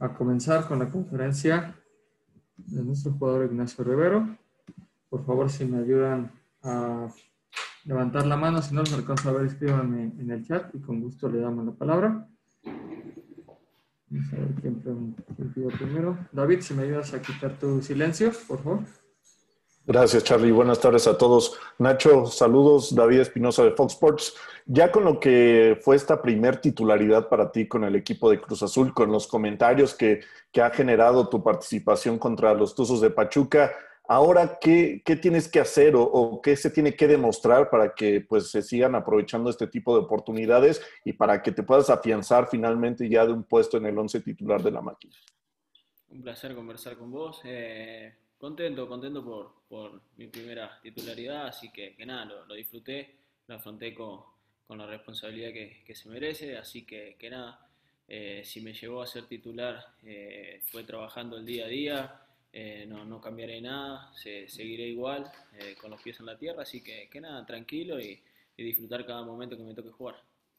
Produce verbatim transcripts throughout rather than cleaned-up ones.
a comenzar con la conferencia de nuestro jugador Ignacio Rivero. Por favor, si me ayudan a levantar la mano, si no los alcanzo a ver, escríbanme en el chat y con gusto le damos la palabra. Vamos a ver quién pidió primero. David, si me ayudas a quitar tu silencio, por favor. Gracias, Charlie. Buenas tardes a todos. Nacho, saludos. David Espinosa de Fox Sports. Ya con lo que fue esta primer titularidad para ti con el equipo de Cruz Azul, con los comentarios que, que ha generado tu participación contra los Tuzos de Pachuca, ahora, ¿qué, qué tienes que hacer o, o qué se tiene que demostrar para que pues, se sigan aprovechando este tipo de oportunidades y para que te puedas afianzar finalmente ya de un puesto en el once titular de la máquina? Un placer conversar con vos. Eh, contento, contento por, por mi primera titularidad, así que, que nada, lo, lo disfruté, lo afronté con, con la responsabilidad que, que se merece, así que, que nada, eh, si me llevó a ser titular, eh, fue trabajando el día a día, eh, no, no cambiaré nada, se, seguiré igual, eh, con los pies en la tierra, así que, que nada, tranquilo y, y disfrutar cada momento que me toque jugar.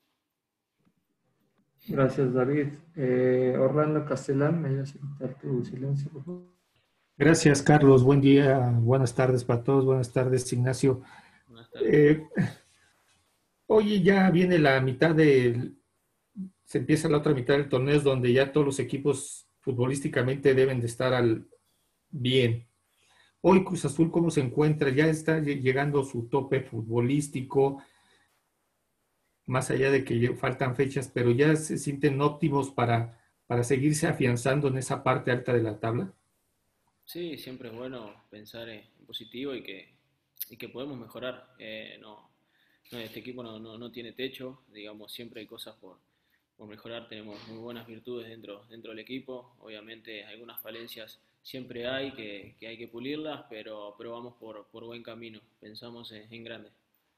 Gracias, David. Eh, Orlando Castellán, ¿me ayudas a quitar tu silencio, por favor? Gracias, Carlos. Buen día, buenas tardes para todos. Buenas tardes, Ignacio. Buenas tardes. Eh, oye, ya viene la mitad del... Se empieza la otra mitad del torneo, es donde ya todos los equipos futbolísticamente deben de estar al bien. Hoy Cruz Azul, ¿cómo se encuentra? Ya está llegando a su tope futbolístico, más allá de que faltan fechas, pero ya se sienten óptimos para, para seguirse afianzando en esa parte alta de la tabla. Sí, siempre es bueno pensar en positivo y que, y que podemos mejorar. Eh, no, no, este equipo no, no, no tiene techo, digamos, siempre hay cosas por, por mejorar. Tenemos muy buenas virtudes dentro, dentro del equipo. Obviamente algunas falencias siempre hay que, que hay que pulirlas, pero, pero vamos por, por buen camino. Pensamos en, en grande.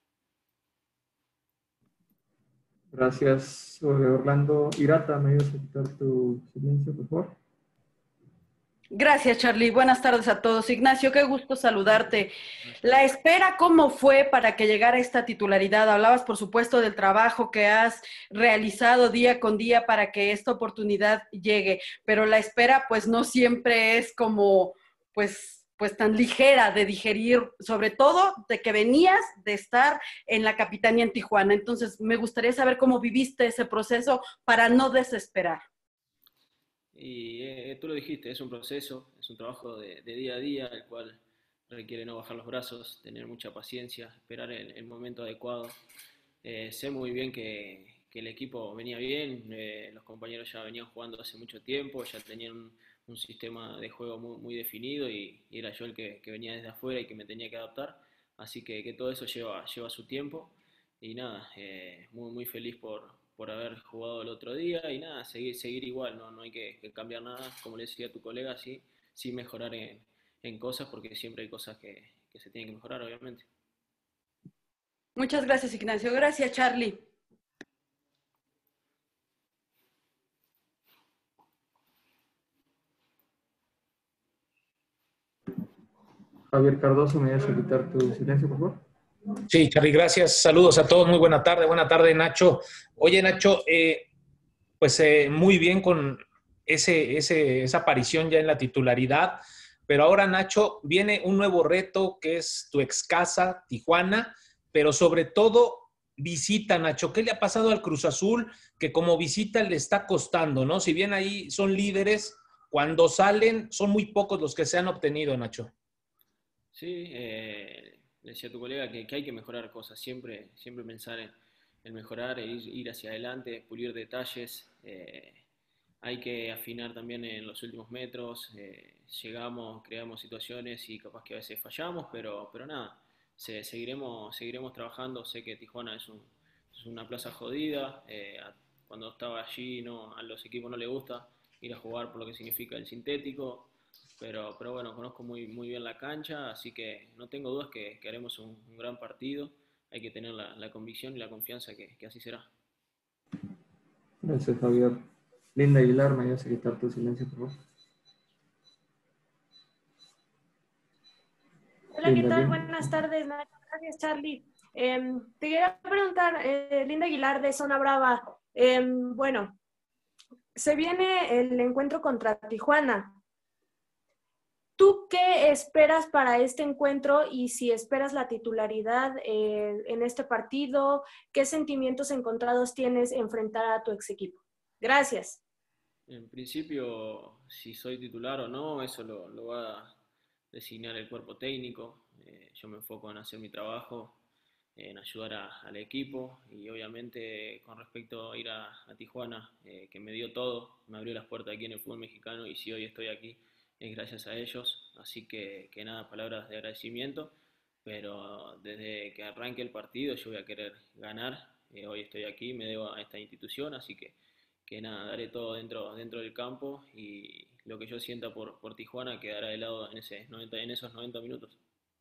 Gracias, Orlando. Irata, ¿me ayudas a quitar tu silencio, por favor? Gracias, Charlie. Buenas tardes a todos. Ignacio, qué gusto saludarte. La espera, ¿cómo fue para que llegara esta titularidad? Hablabas, por supuesto, del trabajo que has realizado día con día para que esta oportunidad llegue, pero la espera, pues, no siempre es como, pues, pues tan ligera de digerir, sobre todo de que venías de estar en la capitanía en Tijuana. Entonces, me gustaría saber cómo viviste ese proceso para no desesperar. Y eh, tú lo dijiste, es un proceso, es un trabajo de, de día a día, el cual requiere no bajar los brazos, tener mucha paciencia, esperar el, el momento adecuado. Eh, sé muy bien que, que el equipo venía bien, eh, los compañeros ya venían jugando hace mucho tiempo, ya tenían un, un sistema de juego muy, muy definido y, y era yo el que, que venía desde afuera y que me tenía que adaptar. Así que, que todo eso lleva, lleva su tiempo y nada, eh, muy, muy feliz por, por haber jugado el otro día y nada, seguir, seguir igual, no, no hay que, que cambiar nada, como le decía a tu colega, sí, sí mejorar en, en cosas porque siempre hay cosas que, que se tienen que mejorar, obviamente. Muchas gracias, Ignacio. Gracias, Charlie. Javier Cardoso, ¿me ayudas a quitar tu silencio, por favor? Sí, Charlie, gracias. Saludos a todos. Muy buena tarde. Buena tarde, Nacho. Oye, Nacho, eh, pues eh, muy bien con ese, ese, esa aparición ya en la titularidad. Pero ahora, Nacho, viene un nuevo reto que es tu ex casa, Tijuana, pero sobre todo visita, Nacho. ¿Qué le ha pasado al Cruz Azul? Que como visita le está costando, ¿no? Si bien ahí son líderes, cuando salen son muy pocos los que se han obtenido, Nacho. Sí, eh, le decía a tu colega que, que hay que mejorar cosas, siempre, siempre pensar en, en mejorar, e ir, ir hacia adelante, pulir detalles. Eh, hay que afinar también en los últimos metros. Eh, llegamos, creamos situaciones y capaz que a veces fallamos, pero, pero nada, se, seguiremos, seguiremos trabajando. Sé que Tijuana es, un, es una plaza jodida. Eh, a, cuando estaba allí no, a los equipos no les gusta ir a jugar por lo que significa el sintético. Pero, pero bueno, conozco muy, muy bien la cancha, así que no tengo dudas que, que haremos un, un gran partido. Hay que tener la, la convicción y la confianza que, que así será. Gracias, Javier. Linda Aguilar, ¿me ayudas a quitar tu silencio, por favor? Hola, ¿qué tal? Buenas tardes, Nacho. Gracias, Charlie. Eh, te quería preguntar, eh, Linda Aguilar de Zona Brava. Eh, bueno, se viene el encuentro contra Tijuana. ¿Tú qué esperas para este encuentro y si esperas la titularidad eh, en este partido? ¿Qué sentimientos encontrados tienes enfrentar a tu ex equipo? Gracias. En principio, si soy titular o no, eso lo, lo va a designar el cuerpo técnico. Eh, yo me enfoco en hacer mi trabajo, en ayudar a, al equipo y obviamente con respecto a ir a, a Tijuana, eh, que me dio todo, me abrió las puertas aquí en el fútbol mexicano y si hoy estoy aquí es gracias a ellos. Así que, que nada, palabras de agradecimiento, pero desde que arranque el partido yo voy a querer ganar. Eh, hoy estoy aquí, me debo a esta institución, así que que nada, daré todo dentro, dentro del campo y lo que yo sienta por, por Tijuana quedará de lado en, ese noventa, en esos noventa minutos.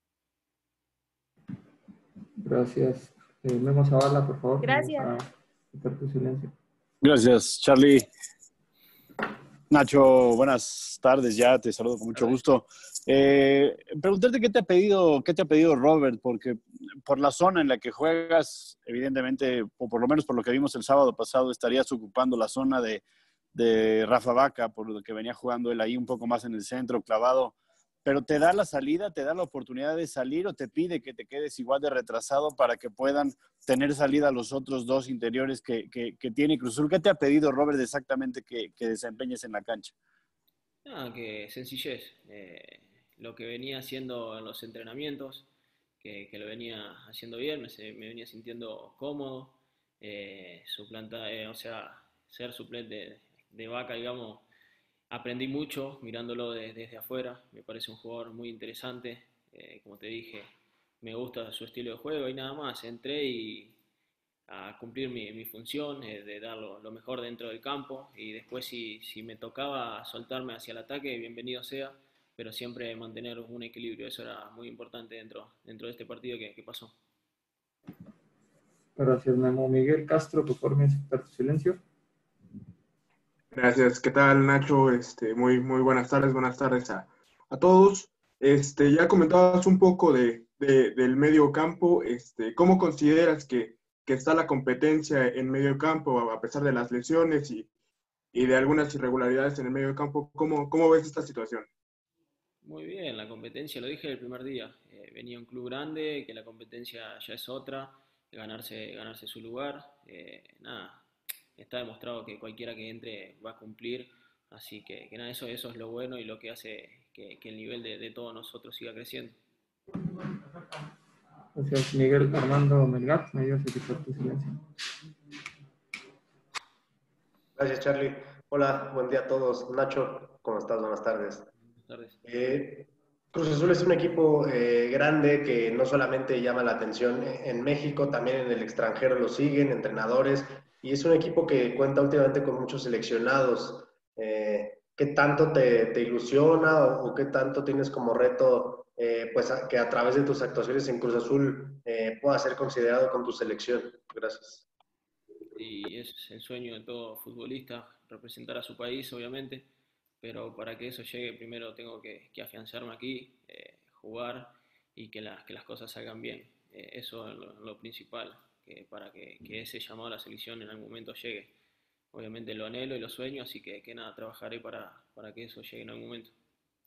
Gracias. Eh, Memo Zavala, por favor. Gracias. Vamos a quitar tu silencio. Gracias, Charlie. Nacho, buenas tardes ya, te saludo con mucho gusto. Eh, preguntarte qué te ha pedido, qué te ha pedido Robert, porque por la zona en la que juegas, evidentemente, o por lo menos por lo que vimos el sábado pasado, estarías ocupando la zona de, de Rafa Vaca, por lo que venía jugando él ahí un poco más en el centro, clavado. Pero ¿te da la salida, te da la oportunidad de salir o te pide que te quedes igual de retrasado para que puedan tener salida los otros dos interiores que, que, que tiene Cruz Azul? ¿Qué te ha pedido Robert exactamente que, que desempeñes en la cancha? Ah, que sencillez. Eh, lo que venía haciendo en los entrenamientos, que, que lo venía haciendo bien, me, me venía sintiendo cómodo. Eh, suplanta, eh, o sea, ser suplente de, de Vaca, digamos, aprendí mucho mirándolo de, desde afuera. Me parece un jugador muy interesante. Eh, como te dije, me gusta su estilo de juego y nada más. Entré y a cumplir mi, mi función, eh, de dar lo, lo mejor dentro del campo y después si, si me tocaba soltarme hacia el ataque, bienvenido sea, pero siempre mantener un equilibrio. Eso era muy importante dentro, dentro de este partido que, que pasó. Gracias, Memo. Miguel Castro, por favor, me aceptar tu silencio. Gracias. ¿Qué tal, Nacho? Este, muy, muy buenas tardes, buenas tardes a, a todos. Este, ya comentabas un poco de, de, del medio campo. Este, ¿cómo consideras que, que está la competencia en medio campo a pesar de las lesiones y, y de algunas irregularidades en el medio campo? ¿Cómo, cómo ves esta situación? Muy bien, la competencia, lo dije el primer día. Eh, venía un club grande, que la competencia ya es otra, ganarse, ganarse su lugar. Eh, nada. Está demostrado que cualquiera que entre va a cumplir, así que, que nada, eso, eso es lo bueno y lo que hace que, que el nivel de, de todos nosotros siga creciendo. Gracias, Miguel Armando Melgar, me ayudas a quitar tu silencio. Gracias, Charlie. Hola, buen día a todos. Nacho, ¿cómo estás? Buenas tardes. Buenas tardes. Eh, Cruz Azul es un equipo eh, grande que no solamente llama la atención en México, también en el extranjero lo siguen, entrenadores, y es un equipo que cuenta últimamente con muchos seleccionados. Eh, ¿Qué tanto te, te ilusiona o, o qué tanto tienes como reto eh, pues a, que a través de tus actuaciones en Cruz Azul eh, pueda ser considerado con tu selección? Gracias. Y es el sueño de todo futbolista, representar a su país, obviamente, pero para que eso llegue primero tengo que, que afianzarme aquí, eh, jugar y que, la, que las cosas salgan bien. Eh, eso es lo, lo principal, que para que, que ese llamado a la selección en algún momento llegue. Obviamente lo anhelo y lo sueño, así que, que nada, trabajaré para, para que eso llegue en algún momento.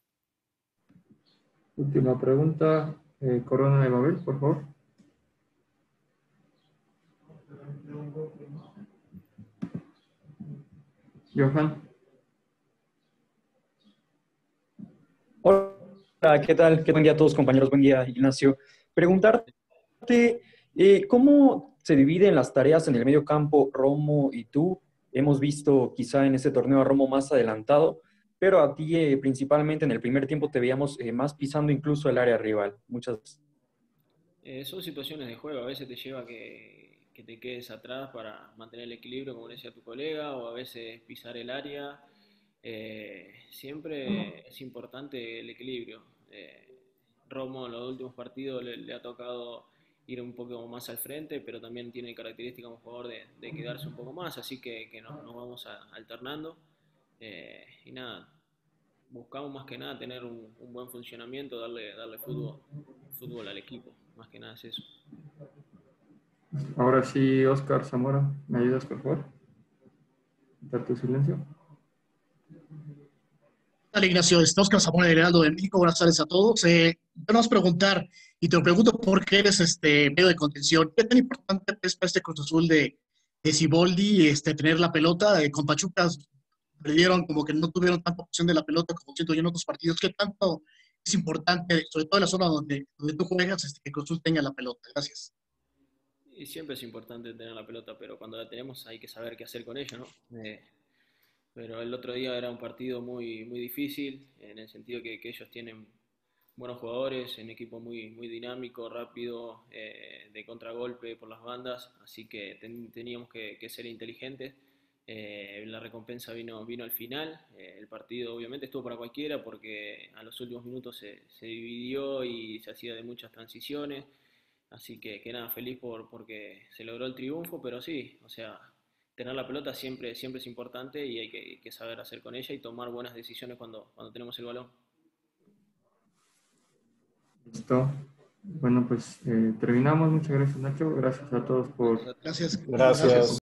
Última pregunta, eh, Corona de Babel, por favor. Johan. Hola, ¿qué tal? ¿Qué buen día a todos, compañeros? Buen día, Ignacio. Preguntarte, eh, ¿cómo se dividen las tareas en el medio campo Romo y tú? Hemos visto quizá en ese torneo a Romo más adelantado, pero a ti eh, principalmente en el primer tiempo te veíamos eh, más pisando incluso el área rival. Muchas gracias. Eh, son situaciones de juego, a veces te lleva que, que te quedes atrás para mantener el equilibrio, como decía tu colega, o a veces pisar el área. Eh, siempre es importante el equilibrio. Eh, Romo en los últimos partidos le, le ha tocado ir un poco más al frente, pero también tiene características como jugador de, de quedarse un poco más, así que, que nos, nos vamos a, alternando. Eh, y nada, buscamos más que nada tener un, un buen funcionamiento, darle, darle fútbol, fútbol al equipo, más que nada es eso. Ahora sí, Oscar Zamora, ¿me ayudas por favor? ¿Dar tu silencio? Hola Ignacio, es Oscar Zamora del Heraldo de México. Buenas tardes a todos. Eh, vamos a preguntar, y te lo pregunto porque eres este medio de contención. ¿Qué tan importante es para este Cruz Azul de, de Siboldi este, tener la pelota? Eh, con Pachuca perdieron, como que no tuvieron tanta opción de la pelota como siento yo en otros partidos. ¿Qué tanto es importante, sobre todo en la zona donde, donde tú juegas, este, que Cruz Azul tenga la pelota? Gracias. Y siempre es importante tener la pelota, pero cuando la tenemos hay que saber qué hacer con ella, ¿no? Eh, pero el otro día era un partido muy, muy difícil, en el sentido que, que ellos tienen buenos jugadores, un equipo muy, muy dinámico, rápido, eh, de contragolpe por las bandas, así que ten, teníamos que, que ser inteligentes. Eh, la recompensa vino, vino al final. Eh, el partido obviamente estuvo para cualquiera porque a los últimos minutos se, se dividió y se hacía de muchas transiciones. Así que, que nada, feliz por, porque se logró el triunfo, pero sí, o sea, tener la pelota siempre, siempre es importante y hay que, que saber hacer con ella y tomar buenas decisiones cuando, cuando tenemos el balón. Listo. Bueno, pues eh, terminamos. Muchas gracias, Nacho. Gracias a todos por... Gracias. Gracias.